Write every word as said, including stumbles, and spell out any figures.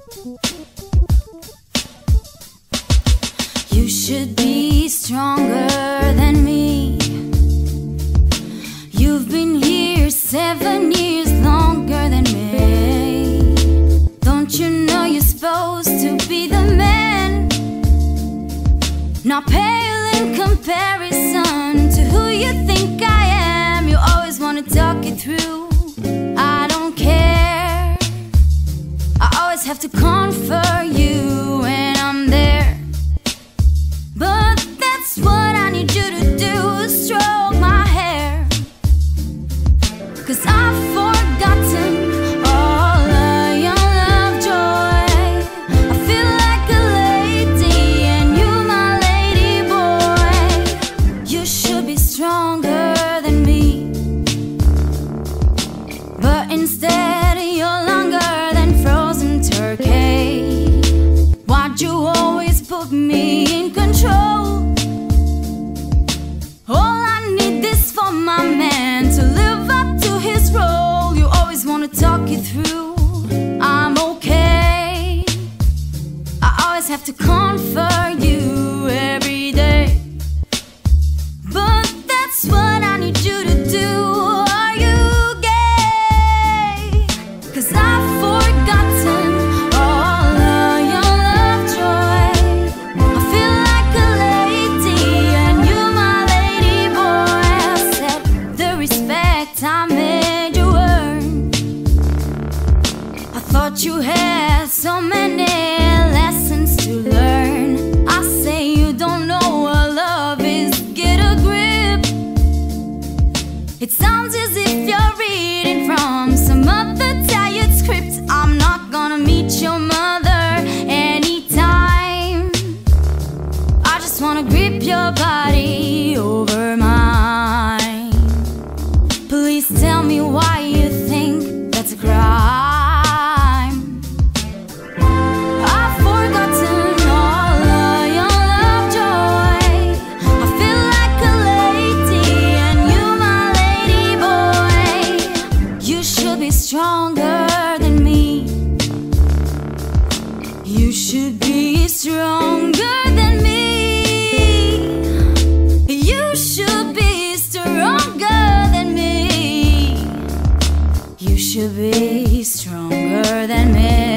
You should be stronger than me. You've been here seven years longer than me. Don't you know you're supposed to be the man? Not pale in comparison to who you think I am. You always wanna talk it through. I don't care. I always have to comfort you when I'm there. But that's what I need you to do, stroke my hair. Cause I've forgotten all of your love joy. I feel like a lady and you my lady boy. You should be stronger than me, but instead you're longer than frozen turkey. Why'd you always put me in control? All I need is for my man to live up to his role. You always wanna talk it through. I'm okay. I always have to comfort you every day. But that's what I need you to do. Are you gay? Cause I've forgotten all of your love joy. I feel like a lady and you my lady boy. I said the respect I made you earn. I thought you had so many lessons to learn. I say you don't know what love is, get a grip. It sounds as if you're reading from some other tired script. I'm not gonna meet your mother anytime. I just wanna grip your body over mine. Please tell me why you think that's a crime. I've forgotten all of your love joy. I feel like a lady and you my lady boy. You should be stronger than me. You should be stronger than me. You should be stronger than me. You should be stronger than me.